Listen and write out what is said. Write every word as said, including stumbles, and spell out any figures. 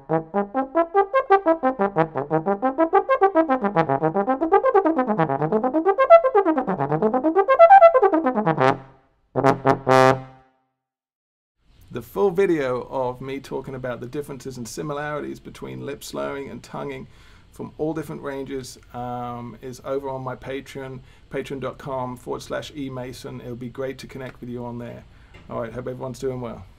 The full video of me talking about the differences and similarities between lip slurring and tonguing from all different ranges um, is over on my Patreon, patreon.com forward slash emason. It'll be great to connect with you on there. All right, hope everyone's doing well.